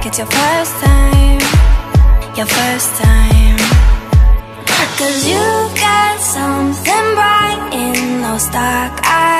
it's your first time, your first time. 'Cause you got something bright in those dark eyes.